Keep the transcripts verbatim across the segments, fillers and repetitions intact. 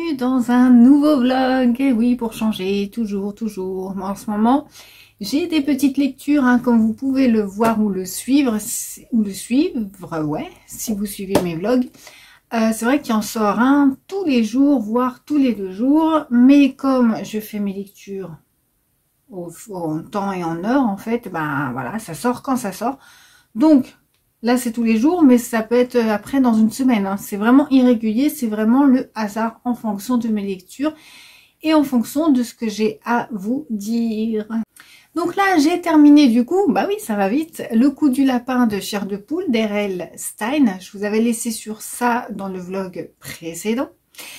bienvenue dans un nouveau vlog. Et oui, pour changer, toujours, toujours. Moi, en ce moment, j'ai des petites lectures, hein, comme vous pouvez le voir ou le suivre, ou le suivre, ouais, si vous suivez mes vlogs. Euh, c'est vrai qu'il en sort un tous les jours, voire tous les deux jours. Mais comme je fais mes lectures au, en temps et en heure, en fait, ben voilà, ça sort quand ça sort. Donc, là, c'est tous les jours, mais ça peut être après dans une semaine. Hein. C'est vraiment irrégulier, c'est vraiment le hasard en fonction de mes lectures et en fonction de ce que j'ai à vous dire. Donc là, j'ai terminé du coup, bah oui, ça va vite, Le coup du lapin de Chair de poule d'R L Stine. Je vous avais laissé sur ça dans le vlog précédent.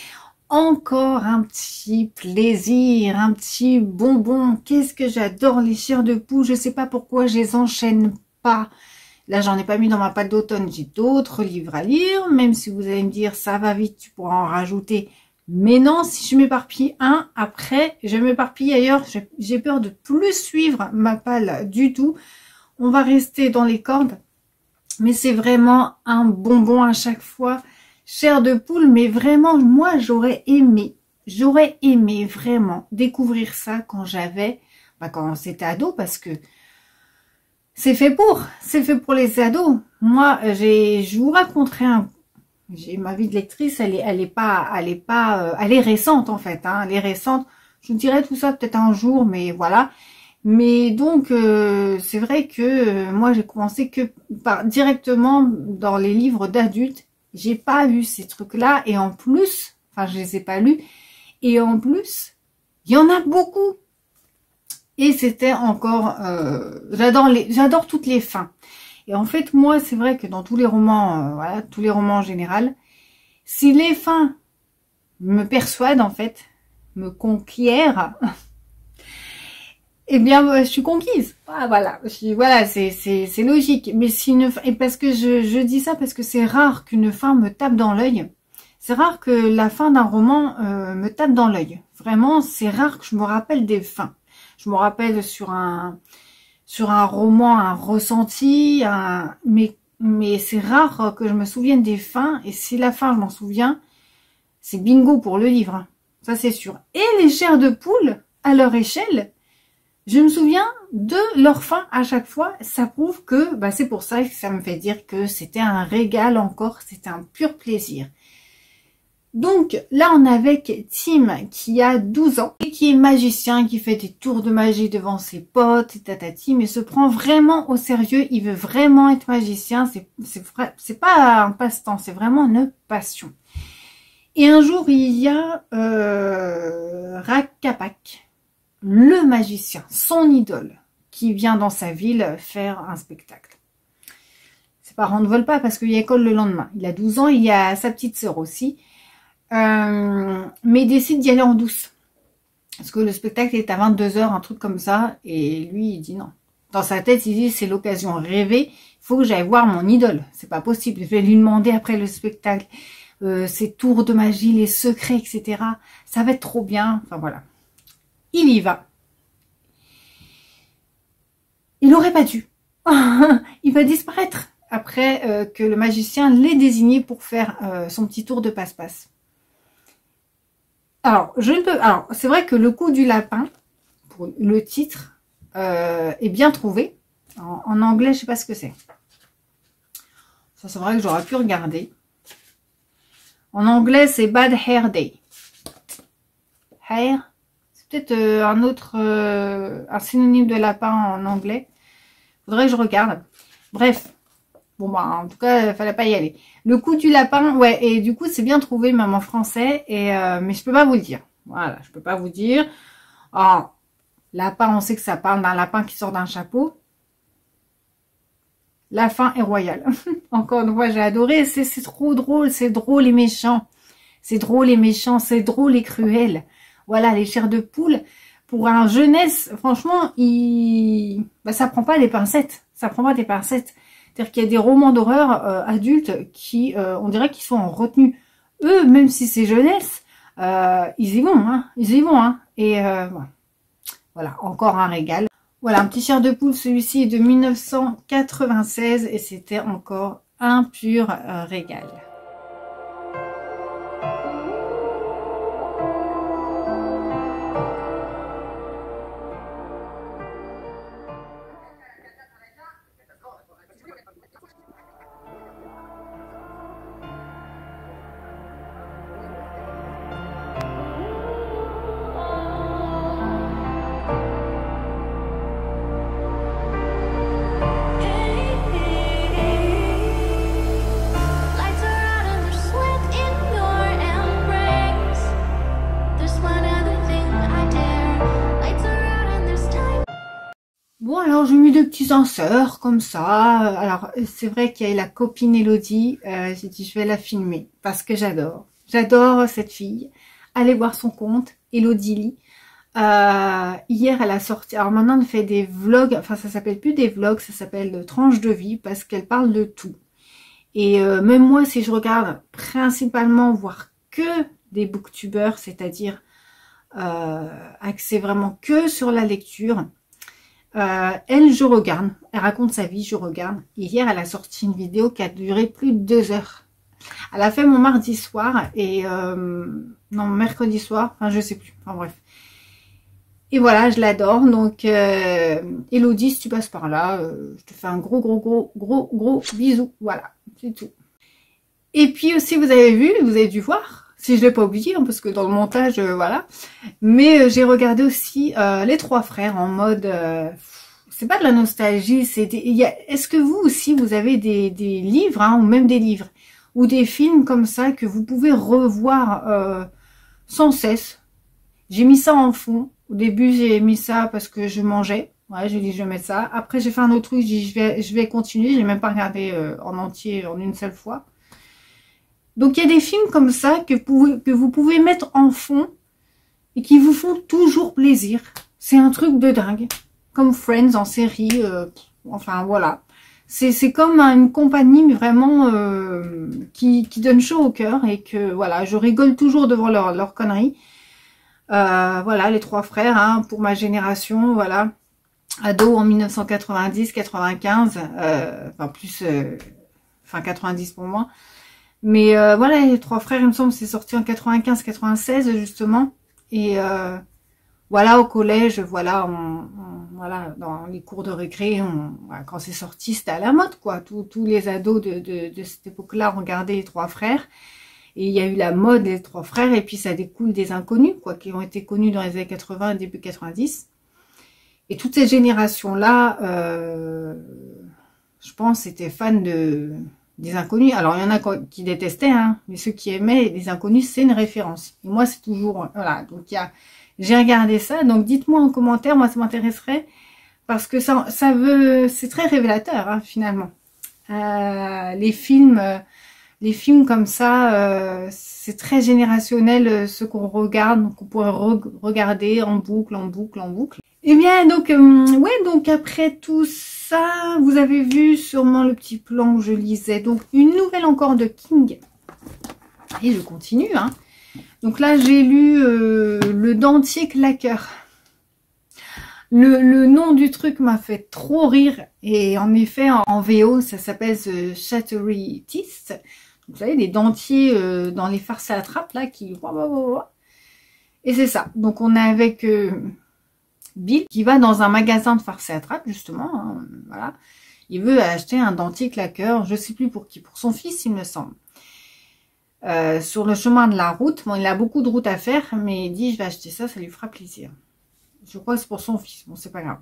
Encore un petit plaisir, un petit bonbon. Qu'est-ce que j'adore les chairs de poule. Je sais pas pourquoi je les enchaîne pas. Là, j'en ai pas mis dans ma pâte d'automne. J'ai d'autres livres à lire. Même si vous allez me dire, ça va vite, tu pourras en rajouter. Mais non, si je m'éparpille un, après, je m'éparpille ailleurs. J'ai peur de plus suivre ma palle du tout. On va rester dans les cordes. Mais c'est vraiment un bonbon à chaque fois. Chair de poule, mais vraiment, moi, j'aurais aimé, j'aurais aimé vraiment découvrir ça quand j'avais, bah, quand c'était ado, parce que c'est fait pour, c'est fait pour les ados. Moi, j'ai, je vous raconterai un, j'ai ma vie de lectrice, elle est, elle est pas, elle est pas, euh, elle est récente en fait, hein, elle est récente. Je vous dirai tout ça peut-être un jour, mais voilà. Mais donc, euh, c'est vrai que euh, moi, j'ai commencé que par directement dans les livres d'adultes. J'ai pas lu ces trucs-là et en plus, enfin, je les ai pas lus et en plus, il y en a beaucoup. Et c'était encore, euh, j'adore les, j'adore toutes les fins. Et en fait, moi, c'est vrai que dans tous les romans, euh, voilà, tous les romans en général, si les fins me persuadent en fait, me conquièrent, eh bien, je suis conquise. Ah, voilà, je suis, voilà, c'est c'est c'est logique. Mais si une et parce que je je dis ça parce que c'est rare qu'une fin me tape dans l'œil. C'est rare que la fin d'un roman euh, me tape dans l'œil. Vraiment, c'est rare que je me rappelle des fins. Je me rappelle sur un sur un roman un ressenti, un mais mais c'est rare que je me souvienne des fins. Et si la fin je m'en souviens, c'est bingo pour le livre. Ça c'est sûr. Et les chairs de poule à leur échelle. Je me souviens de leur fin à chaque fois. Ça prouve que, bah c'est pour ça que ça me fait dire que c'était un régal encore. C'était un pur plaisir. Donc là, on est avec Tim qui a douze ans et qui est magicien, qui fait des tours de magie devant ses potes et tatati, mais se prend vraiment au sérieux. Il veut vraiment être magicien. C'est pas un passe-temps, c'est vraiment une passion. Et un jour, il y a euh, Rakapak, le magicien, son idole, qui vient dans sa ville faire un spectacle. Ses parents ne veulent pas parce qu'il y a école le lendemain. Il a douze ans, il y a sa petite sœur aussi. Euh, mais il décide d'y aller en douce. Parce que le spectacle est à vingt-deux heures, un truc comme ça. Et lui, il dit non. Dans sa tête, il dit c'est l'occasion rêvée. Il faut que j'aille voir mon idole. C'est pas possible. Je vais lui demander après le spectacle euh, ses tours de magie, les secrets, et cetera. Ça va être trop bien. Enfin voilà. Il y va. Il n'aurait pas dû. Il va disparaître après euh, que le magicien l'ait désigné pour faire euh, son petit tour de passe-passe. Alors, je ne peux. Alors, c'est vrai que le coup du lapin, pour le titre, euh, est bien trouvé. En, en anglais, je ne sais pas ce que c'est. Ça, c'est vrai que j'aurais pu regarder. En anglais, c'est Bad Hair Day. Hair. Peut-être euh, un autre, euh, un synonyme de lapin en anglais. Faudrait que je regarde. Bref. Bon, bah, en tout cas, il fallait pas y aller. Le coup du lapin, ouais, et du coup, c'est bien trouvé, même en français, et, euh, mais je peux pas vous le dire. Voilà, je peux pas vous dire. Alors, lapin, on sait que ça parle d'un lapin qui sort d'un chapeau. La fin est royale. Encore une fois, j'ai adoré. C'est trop drôle, c'est drôle et méchant. C'est drôle et méchant, c'est drôle et cruel. Voilà, les chairs de poule, pour un jeunesse, franchement, il... bah, ça prend pas des pincettes. Ça prend pas des pincettes. C'est-à-dire qu'il y a des romans d'horreur euh, adultes qui, euh, on dirait qu'ils sont en retenue. Eux, même si c'est jeunesse, euh, ils y vont, hein. Ils y vont, hein. Et euh, voilà, encore un régal. Voilà, un petit chair de poule, celui-ci est de mille neuf cent quatre-vingt-seize et c'était encore un pur euh, régal. petits insert comme ça. Alors, c'est vrai qu'il y a la copine Elodie. Euh, j'ai dit, je vais la filmer parce que j'adore. J'adore cette fille. Allez voir son compte, Elodie Lee. Euh, hier, elle a sorti... Alors maintenant, elle fait des vlogs. Enfin, ça s'appelle plus des vlogs, ça s'appelle tranches de vie parce qu'elle parle de tout. Et euh, même moi, si je regarde principalement, voire que des booktubers, c'est-à-dire euh, axé vraiment que sur la lecture, euh, elle, je regarde. Elle raconte sa vie, je regarde. Et hier, elle a sorti une vidéo qui a duré plus de deux heures. Elle a fait mon mardi soir et... Euh, non, mercredi soir, enfin, je sais plus. Enfin, bref. Et voilà, je l'adore. Donc, euh, Elodie, si tu passes par là, euh, je te fais un gros, gros, gros, gros, gros bisou. Voilà, c'est tout. Et puis aussi, vous avez vu, vous avez dû voir, si je ne l'ai pas oublié, hein, parce que dans le montage, euh, voilà. Mais euh, j'ai regardé aussi euh, Les Trois Frères en mode... Euh, c'est pas de la nostalgie, c'est... Est-ce que vous aussi, vous avez des, des livres, hein, ou même des livres, ou des films comme ça que vous pouvez revoir euh, sans cesse? J'ai mis ça en fond. Au début, j'ai mis ça parce que je mangeais. Ouais, j'ai dit je vais mettre ça. Après, j'ai fait un autre truc. J'ai dit je vais, je vais continuer. J'ai même pas regardé euh, en entier en une seule fois. Donc, il y a des films comme ça que, vous, que vous pouvez mettre en fond et qui vous font toujours plaisir. C'est un truc de dingue. Comme Friends en série. Euh, enfin, voilà. C'est comme une compagnie mais vraiment euh, qui, qui donne chaud au cœur et que, voilà, je rigole toujours devant leurs leur conneries. Euh, voilà, les trois frères, hein, pour ma génération, voilà, ado en mille neuf cent quatre-vingt-dix quatre-vingt-quinze, euh, enfin plus, euh, enfin quatre-vingt-dix pour moi, mais euh, voilà, les trois frères, il me semble, c'est sorti en quatre-vingt-quinze quatre-vingt-seize justement, et euh, voilà, au collège, voilà, on, on, voilà, dans les cours de récré, on, voilà, quand c'est sorti, c'était à la mode, quoi, tous, tous les ados de, de, de cette époque-là regardaient les trois frères. Et il y a eu la mode des trois frères, et puis ça découle des inconnus, quoi, qui ont été connus dans les années quatre-vingts, début quatre-vingt-dix. Et toute cette génération-là, euh, je pense, étaient fans de, des inconnus. Alors, il y en a qui détestaient, hein, mais ceux qui aimaient les inconnus, c'est une référence. Et moi, c'est toujours... Voilà, donc il y a... J'ai regardé ça, donc dites-moi en commentaire, moi, ça m'intéresserait, parce que ça, ça veut... C'est très révélateur, hein, finalement. Euh, les films... Euh, Les films comme ça, euh, c'est très générationnel, euh, ce qu'on regarde, qu'on pourrait re regarder en boucle, en boucle, en boucle. Et bien, donc, euh, ouais, donc après tout ça, vous avez vu sûrement le petit plan où je lisais. Donc, une nouvelle encore de King. Et je continue, hein. Donc là, j'ai lu euh, Le Dentier Claqueur. Le, le nom du truc m'a fait trop rire. Et en effet, en, en V O, ça s'appelle The Chattery Teeth. Vous savez, des dentiers euh, dans les farces à la trappe, là, qui... Et c'est ça. Donc, on est avec euh, Bill, qui va dans un magasin de farces à la trappe, justement. Hein, voilà. Il veut acheter un dentier claqueur, je sais plus pour qui, pour son fils, il me semble. Euh, sur le chemin de la route, bon, il a beaucoup de route à faire, mais il dit, je vais acheter ça, ça lui fera plaisir. Je crois que c'est pour son fils, bon, c'est pas grave.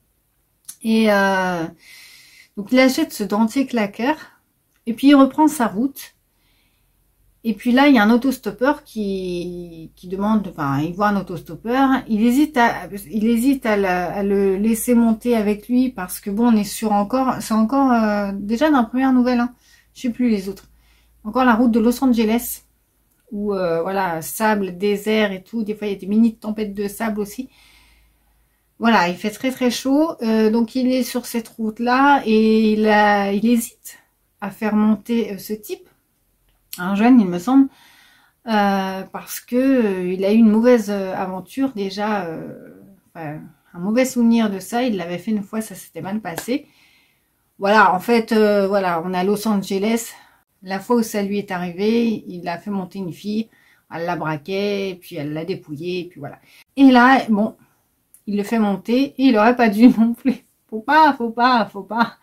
Et euh, donc, il achète ce dentier claqueur, et puis il reprend sa route. Et puis là, il y a un autostoppeur qui, qui demande, enfin, il voit un autostoppeur, il hésite à, il hésite à, la, à le laisser monter avec lui parce que bon, on est sur encore, c'est encore euh, déjà dans la première nouvelle, hein, je sais plus les autres. Encore la route de Los Angeles où euh, voilà, sable, désert et tout. Des fois, il y a des mini tempêtes de sable aussi. Voilà, il fait très très chaud, euh, donc il est sur cette route là et il, a, il hésite à faire monter euh, ce type. Un jeune, il me semble, euh, parce que euh, il a eu une mauvaise euh, aventure déjà, euh, enfin, un mauvais souvenir de ça. Il l'avait fait une fois, ça s'était mal passé. Voilà, en fait, euh, voilà, on est à Los Angeles. La fois où ça lui est arrivé, il a fait monter une fille, elle la braquait, puis elle l'a dépouillée, et puis voilà. Et là, bon, il le fait monter, et il aurait pas dû non plus. Faut pas, faut pas, faut pas.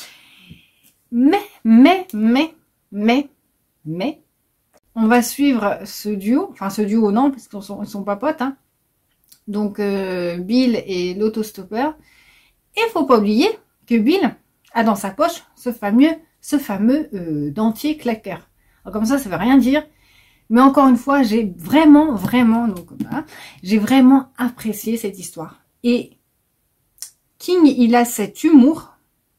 Mais, mais, mais, mais. Mais, on va suivre ce duo, enfin ce duo non, parce qu'ils sont, ils sont pas potes, hein. Donc, euh, Bill et l'autostoppeur. Et il faut pas oublier que Bill a dans sa poche ce fameux, ce fameux euh, dentier claqueur. Alors, comme ça, ça veut rien dire. Mais encore une fois, j'ai vraiment, vraiment, donc, hein, j'ai vraiment apprécié cette histoire. Et King, il a cet humour,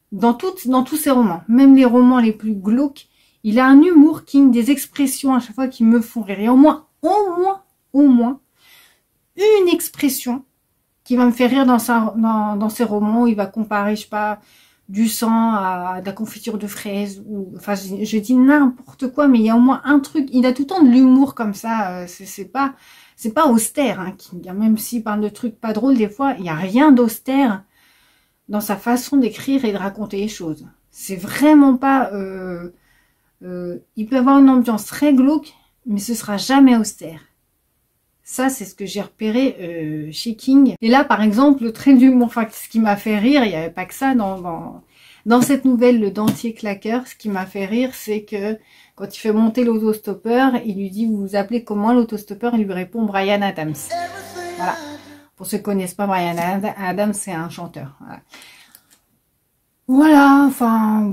dans, toutes, dans tous ses romans, même les romans les plus glauques, il a un humour, King, des expressions à chaque fois qui me font rire. Et au moins, au moins, au moins, une expression qui va me faire rire dans, sa, dans, dans ses romans où il va comparer, je sais pas, du sang à de la confiture de fraises. Ou, enfin, je, je dis n'importe quoi, mais il y a au moins un truc. Il a tout le temps de l'humour comme ça. C'est pas, c'est pas austère, hein, King. Même s'il parle de trucs pas drôles, des fois, il n'y a rien d'austère dans sa façon d'écrire et de raconter les choses. C'est vraiment pas... Euh, euh, il peut avoir une ambiance très glauque, mais ce sera jamais austère. Ça, c'est ce que j'ai repéré euh, chez King. Et là, par exemple, le trait d'humour, enfin, ce qui m'a fait rire, il n'y avait pas que ça dans, dans, dans cette nouvelle, le dentier claqueur. Ce qui m'a fait rire, c'est que quand il fait monter l'autostoppeur, il lui dit, vous vous appelez comment l'autostoppeur? Il lui répond Bryan Adams. Voilà. Pour ceux qui ne connaissent pas, Bryan Adams, c'est un chanteur. Voilà. Voilà, enfin...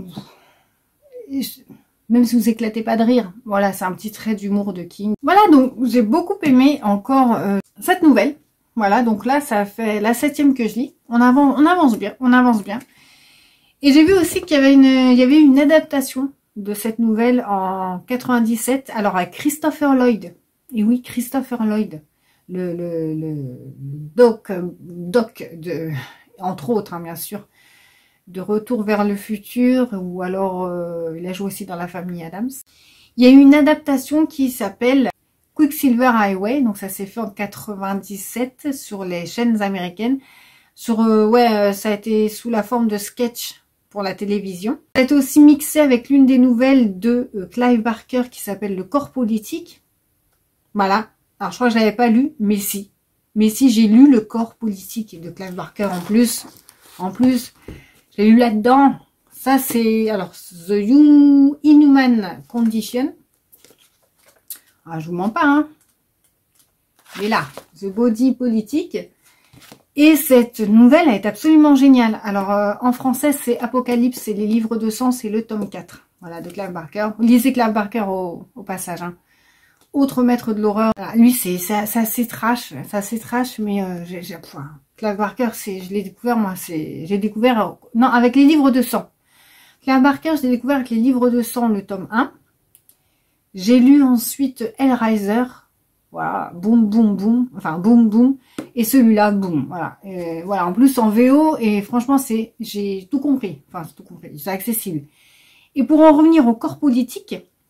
Même si vous éclatez pas de rire. Voilà, c'est un petit trait d'humour de King. Voilà, donc j'ai beaucoup aimé encore euh, cette nouvelle. Voilà, donc là, ça fait la septième que je lis. On avance, on avance bien, on avance bien. Et j'ai vu aussi qu'il y avait une, il y avait une adaptation de cette nouvelle en quatre-vingt-dix-sept. Alors avec Christopher Lloyd. Et oui, Christopher Lloyd, le, le, le doc, doc de, entre autres, hein, bien sûr, de Retour vers le futur, ou alors euh, il a joué aussi dans La famille Adams. Il y a eu une adaptation qui s'appelle Quicksilver Highway, donc ça s'est fait en quatre-vingt-dix-sept sur les chaînes américaines. Sur euh, ouais, euh, ça a été sous la forme de sketch pour la télévision. Ça a été aussi mixé avec l'une des nouvelles de euh, Clive Barker qui s'appelle Le corps politique. Voilà. Alors je crois que je l'avais pas lu, mais si. Mais si, j'ai lu Le corps politique de Clive Barker en plus. En plus. J'ai lu là-dedans, ça c'est, alors, The Inhuman Condition. Ah, je vous mens pas, hein. Mais là, The Body Politique. Et cette nouvelle est absolument géniale. Alors, euh, en français, c'est Apocalypse, c'est les livres de sang, c'est le tome quatre. Voilà, de Clive Barker. Lisez Clive Barker au, au passage, hein. Autre maître de l'horreur. Voilà, lui, c'est assez trash, c'est assez trash, mais euh, j'ai... Enfin, Clive Barker, c'est, je l'ai découvert, moi, c'est, j'ai découvert, non, avec les livres de sang. Clive Barker, je l'ai découvert avec les livres de sang, le tome un. J'ai lu ensuite Hellraiser, voilà, boum, boum, boum, enfin, boum, boum, et celui-là, boum, voilà. Et voilà, en plus, en V O, et franchement, c'est, j'ai tout compris, enfin, c'est tout compris, c'est accessible. Et pour en revenir au corps politique,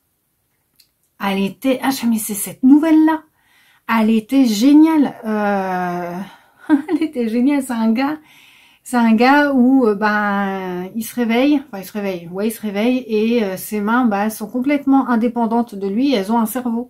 elle était, ah, mais c'est cette nouvelle-là, elle était géniale, euh... elle était géniale, c'est un gars, c'est un gars où, euh, ben, il se réveille, enfin, il se réveille, ouais, il se réveille, et euh, ses mains, ben, sont complètement indépendantes de lui, elles ont un cerveau.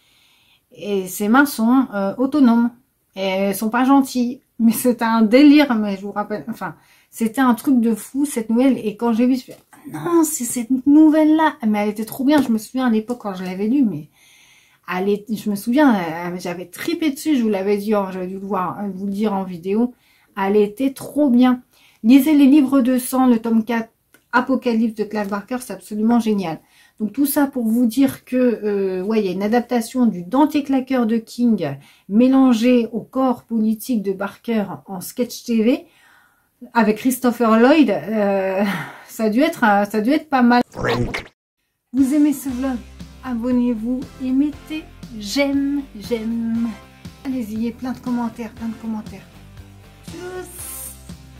Et ses mains sont euh, autonomes, et elles sont pas gentilles, mais c'était un délire, mais je vous rappelle, enfin, c'était un truc de fou, cette nouvelle, et quand j'ai vu, je me suis dit, non, c'est cette nouvelle-là, mais elle était trop bien, je me souviens à l'époque quand je l'avais lue, mais... Allez, je me souviens, j'avais tripé dessus, je vous l'avais dit, j'avais dû le voir, vous le dire en vidéo. Elle était trop bien. Lisez les livres de sang, le tome quatre, Apocalypse de Clive Barker, c'est absolument génial. Donc tout ça pour vous dire que, euh, ouais, il y a une adaptation du dentier claqueur de King mélangé au corps politique de Barker en sketch T V avec Christopher Lloyd. Euh, ça a dû être, ça a dû être pas mal. Vous aimez ce vlog? Abonnez-vous et mettez j'aime, j'aime. Allez-y, il y a plein de commentaires, plein de commentaires. Tchuss.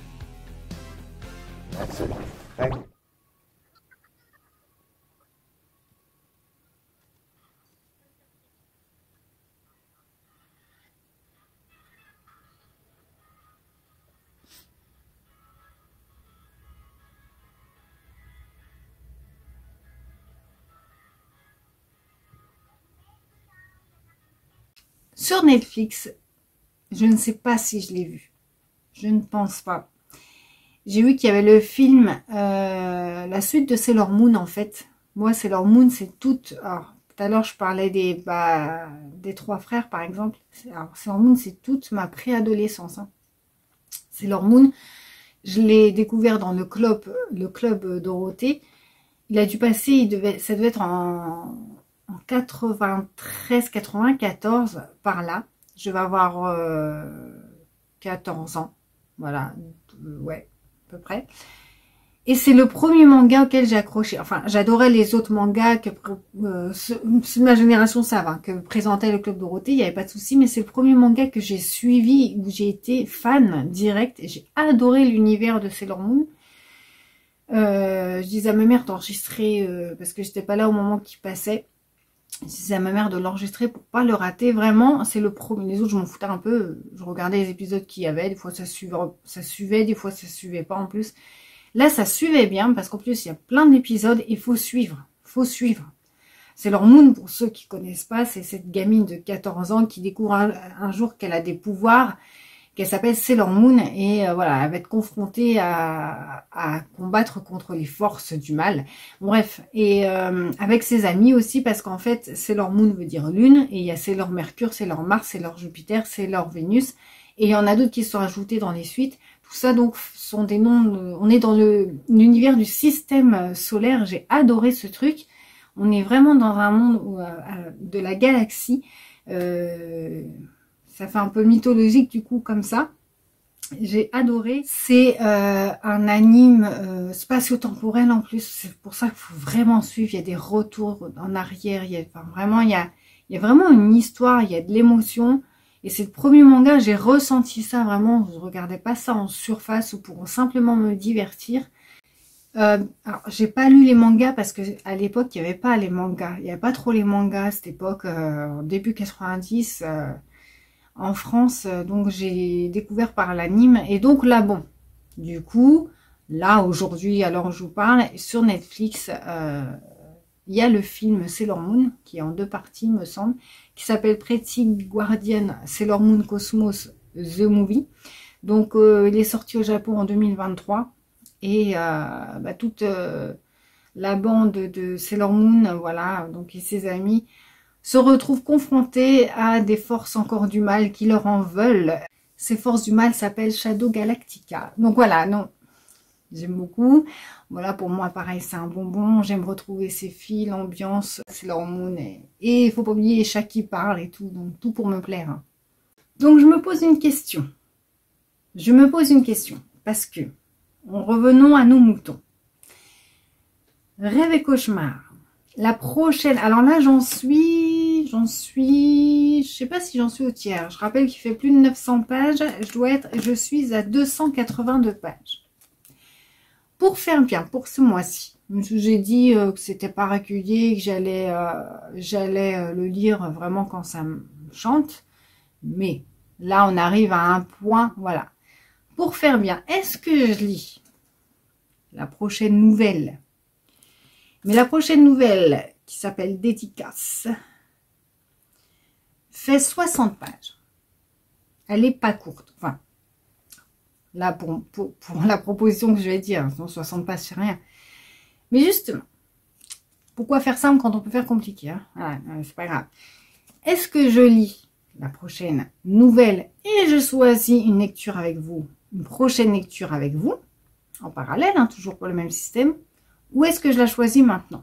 Sur Netflix, je ne sais pas si je l'ai vu. Je ne pense pas. J'ai vu qu'il y avait le film, euh, la suite de Sailor Moon en fait. Moi, Sailor Moon, c'est toute... Alors, tout à l'heure, je parlais des, bah, des trois frères, par exemple. Alors, Sailor Moon, c'est toute ma préadolescence. Hein. Sailor Moon, je l'ai découvert dans le club, le club Dorothée. Il a dû passer, il devait, ça devait être en... en quatre-vingt-treize quatre-vingt-quatorze, par là. Je vais avoir euh, quatorze ans. Voilà. Euh, ouais, à peu près. Et c'est le premier manga auquel j'ai accroché. Enfin, j'adorais les autres mangas que euh, ceux de ma génération, ça va, que présentait le Club Dorothée, il n'y avait pas de souci. Mais c'est le premier manga que j'ai suivi, où j'ai été fan direct. J'ai adoré l'univers de Sailor Moon. Euh, je disais à ma mère d'enregistrer, euh, parce que j'étais pas là au moment qu'il passait. Je disais à ma mère de l'enregistrer pour pas le rater. Vraiment, c'est le premier. Les autres, je m'en foutais un peu. Je regardais les épisodes qu'il y avait. Des fois, ça suivait, ça suivait, des fois, ça suivait pas en plus. Là, ça suivait bien parce qu'en plus, il y a plein d'épisodes. Il faut suivre. faut suivre. Sailor Moon, pour ceux qui connaissent pas, c'est cette gamine de quatorze ans qui découvre un, un jour qu'elle a des pouvoirs, qu'elle s'appelle Sailor Moon. Et euh, voilà, elle va être confrontée à, à combattre contre les forces du mal. Bref, et euh, avec ses amis aussi, parce qu'en fait, Sailor Moon veut dire lune. Et il y a Sailor Mercure, Sailor Mars, Sailor Jupiter, Sailor Vénus. Et il y en a d'autres qui sont ajoutés dans les suites. Tout ça, donc, sont des noms... De, on est dans l'univers du système solaire. J'ai adoré ce truc. On est vraiment dans un monde où, euh, de la galaxie. Euh, ça fait un peu mythologique, du coup, comme ça. J'ai adoré. C'est euh, un anime euh, spatio-temporel, en plus. C'est pour ça qu'il faut vraiment suivre. Il y a des retours en arrière. Il y a, enfin, vraiment, il y a, il y a vraiment une histoire. Il y a de l'émotion. Et c'est le premier manga, j'ai ressenti ça vraiment, je ne regardais pas ça en surface ou pour simplement me divertir. Euh, alors, j'ai pas lu les mangas parce que à l'époque, il n'y avait pas les mangas. Il n'y avait pas trop les mangas à cette époque, euh, début quatre-vingt-dix, euh, en France. Euh, donc, j'ai découvert par l'anime. Et donc là, bon, du coup, là, aujourd'hui, alors je vous parle, sur Netflix... Euh, il y a le film Sailor Moon, qui est en deux parties, me semble, qui s'appelle Pretty Guardian Sailor Moon Cosmos The Movie. Donc, euh, il est sorti au Japon en deux mille vingt-trois. Et euh, bah, toute euh, la bande de Sailor Moon, voilà, donc et ses amis, se retrouvent confrontés à des forces encore du mal qui leur en veulent. Ces forces du mal s'appellent Shadow Galactica. Donc voilà, non. J'aime beaucoup. Voilà, pour moi, pareil, c'est un bonbon. J'aime retrouver ces filles, l'ambiance, Sailor Moon. Et il ne faut pas oublier les chats qui parlent et tout. Donc, tout pour me plaire. Hein. Donc, je me pose une question. Je me pose une question. Parce que, revenons à nos moutons. Rêve et cauchemar. La prochaine... Alors là, j'en suis... J'en suis... Je sais pas si j'en suis au tiers. Je rappelle qu'il fait plus de neuf cents pages. Je dois être... Je suis à deux cent quatre-vingt-deux pages. Pour faire bien, pour ce mois-ci, j'ai dit euh, que c'était pas régulier, que j'allais euh, j'allais euh, le lire vraiment quand ça me chante. Mais là, on arrive à un point, voilà. Pour faire bien, est-ce que je lis la prochaine nouvelle? Mais la prochaine nouvelle, qui s'appelle Dédicace, fait soixante pages. Elle est pas courte, enfin... Là, pour, pour, pour la proposition que je vais dire, sinon soixante pages, c'est rien. Mais justement, pourquoi faire simple quand on peut faire compliqué, hein? Voilà, c'est pas grave. Est-ce que je lis la prochaine nouvelle et je choisis une lecture avec vous, une prochaine lecture avec vous, en parallèle, hein, toujours pour le même système, ou est-ce que je la choisis maintenant?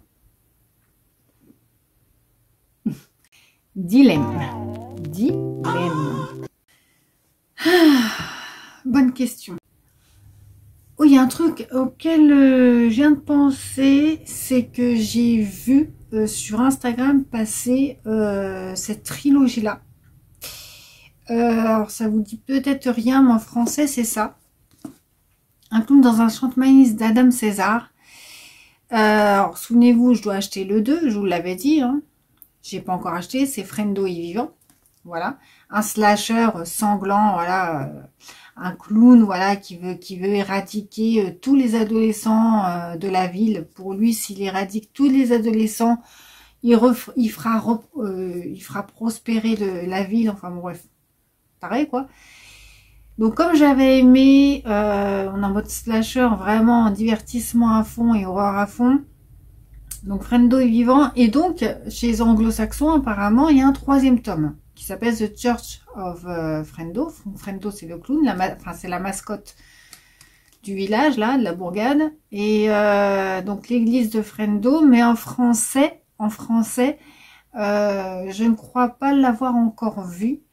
Dilemme. Dilemme. Ah. Bonne question. Oh, il y a un truc auquel euh, je viens de penser, c'est que j'ai vu euh, sur Instagram passer euh, cette trilogie-là. Euh, alors, ça vous dit peut-être rien, mais en français, c'est ça. Un clown dans un champ de maïs d'Adam César. Euh, alors, souvenez-vous, je dois acheter le deux, je vous l'avais dit. Hein. Je n'ai pas encore acheté, c'est Frendo et Vivant. Voilà. Un slasher sanglant, voilà... Euh, un clown, voilà, qui veut, qui veut éradiquer euh, tous les adolescents euh, de la ville. Pour lui, s'il éradique tous les adolescents, il, ref, il, fera, re, euh, il fera prospérer de, la ville. Enfin, bon, bref, pareil, quoi. Donc, comme j'avais aimé, euh, on est en mode slasher, vraiment divertissement à fond et horreur à fond. Donc, Frendo est vivant. Et donc, chez les anglo-saxons, apparemment, il y a un troisième tome qui s'appelle The Church of uh, Frendo. Frendo, c'est le clown, la enfin, c'est la mascotte du village, là, de la bourgade. Et euh, donc, l'église de Frendo, mais en français, en français, euh, je ne crois pas l'avoir encore vu.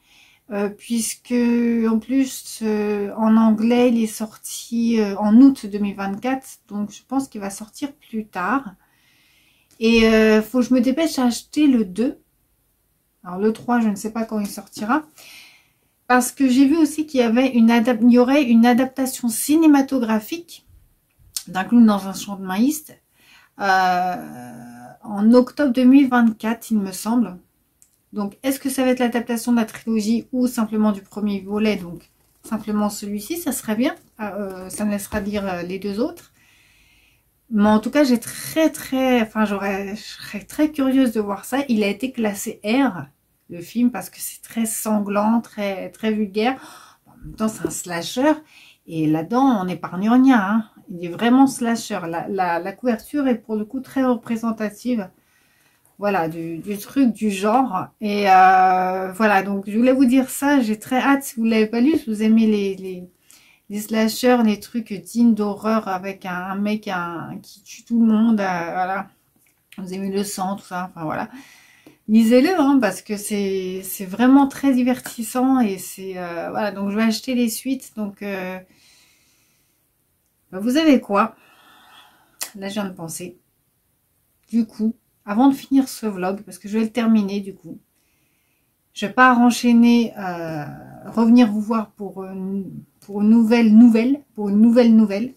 Euh, puisque en plus euh, en anglais il est sorti euh, en août deux mille vingt-quatre, donc je pense qu'il va sortir plus tard. Et euh, faut que je me dépêche à acheter le deux. Alors le trois, je ne sais pas quand il sortira. Parce que j'ai vu aussi qu'il y avait une adap- il y aurait une adaptation cinématographique d'un clown dans un champ de maïs euh, en octobre deux mille vingt-quatre, il me semble. Donc, est-ce que ça va être l'adaptation de la trilogie ou simplement du premier volet, donc simplement celui-ci, ça serait bien. Euh, ça me laissera dire euh, les deux autres. Mais en tout cas, j'ai très très, enfin, j'aurais, je serais très curieuse de voir ça. Il a été classé R, le film, parce que c'est très sanglant, très très vulgaire. En même temps, c'est un slasher. Et là-dedans, on n'épargne rien. Hein. Il est vraiment slasher. La, la, la couverture est pour le coup très représentative. Voilà, du, du truc, du genre. Et euh, voilà, donc je voulais vous dire ça. J'ai très hâte, si vous ne l'avez pas lu, si vous aimez les, les, les slashers, les trucs dignes d'horreur avec un, un mec un, qui tue tout le monde. Euh, voilà, vous aimez le sang, tout ça. Enfin voilà, lisez-le, hein, parce que c'est vraiment très divertissant. Et c'est... Euh, voilà, donc je vais acheter les suites. Donc, euh, bah, vous savez quoi? Là, je viens de penser. Du coup... Avant de finir ce vlog, parce que je vais le terminer du coup, je vais pas enchaîner, euh, revenir vous voir pour une, pour une nouvelle nouvelle, pour une nouvelle nouvelle.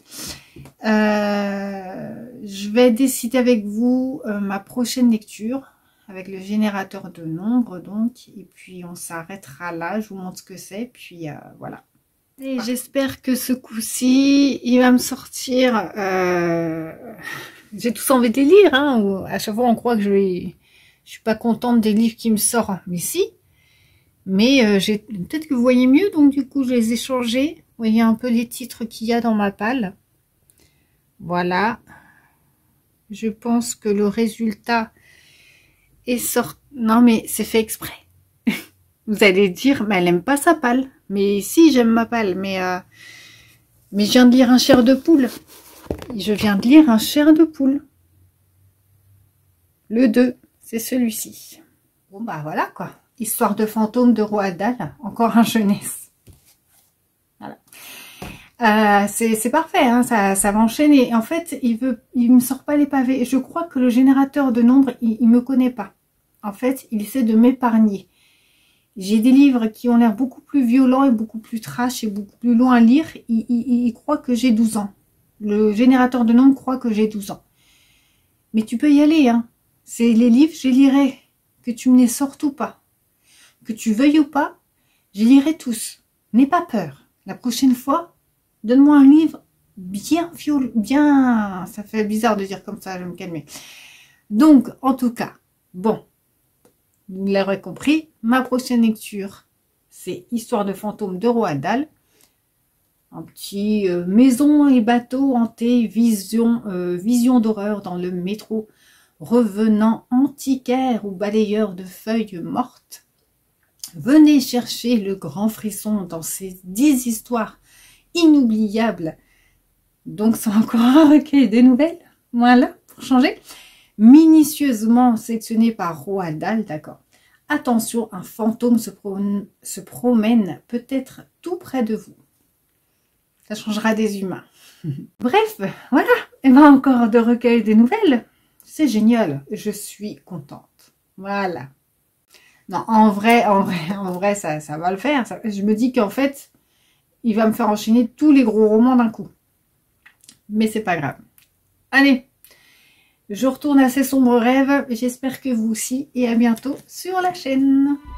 Euh, je vais décider avec vous euh, ma prochaine lecture avec le générateur de nombres donc, et puis on s'arrêtera là. Je vous montre ce que c'est, puis euh, voilà. Et j'espère que ce coup-ci, il va me sortir. Euh... J'ai tous envie de les lire, hein. À chaque fois, on croit que je vais... je suis pas contente des livres qui me sortent, mais si. Mais euh, j'ai peut-être que vous voyez mieux, donc du coup, je les ai changés. Vous voyez un peu les titres qu'il y a dans ma palle. Voilà. Je pense que le résultat est sorti. Non, mais c'est fait exprès. Vous allez dire, mais elle aime pas sa palle. Mais si, j'aime ma palle, mais euh, mais je viens de lire un chair de poule. Je viens de lire un chair de poule. Le deux, c'est celui-ci. Bon bah voilà quoi. Histoire de fantôme de Roald Dahl, encore un jeunesse. Voilà. Euh, c'est parfait, hein, ça, ça va enchaîner. En fait, il veut, il me sort pas les pavés. Je crois que le générateur de nombres, il, il me connaît pas. En fait, il essaie de m'épargner. J'ai des livres qui ont l'air beaucoup plus violents et beaucoup plus trash et beaucoup plus longs à lire. Il, il, il croit que j'ai douze ans. Le générateur de nombres croit que j'ai douze ans. Mais tu peux y aller, hein. C'est les livres, je les lirai. Que tu me les sortes ou pas. Que tu veuilles ou pas, je lirai tous. N'aie pas peur. La prochaine fois, donne-moi un livre bien violent, bien... Ça fait bizarre de dire comme ça, je vais me calmer. Donc, en tout cas, bon... Vous l'aurez compris, ma prochaine lecture, c'est Histoire de fantôme de Roald Dahl. Un petit euh, maison et bateau hanté, vision, euh, vision d'horreur dans le métro, revenant antiquaire ou balayeur de feuilles mortes. Venez chercher le grand frisson dans ces dix histoires inoubliables. Donc c'est encore un recueil de nouvelles, voilà, pour changer. Minutieusement sélectionné par Roald Dahl, d'accord. Attention, un fantôme se, pro se promène peut-être tout près de vous. Ça changera des humains. Bref, voilà. Et bien encore de recueil de nouvelles. C'est génial. Je suis contente. Voilà. Non, en vrai, en vrai, en vrai, ça, ça va le faire. Ça, je me dis qu'en fait, il va me faire enchaîner tous les gros romans d'un coup. Mais c'est pas grave. Allez. Je retourne à ces sombres rêves, j'espère que vous aussi, et à bientôt sur la chaîne.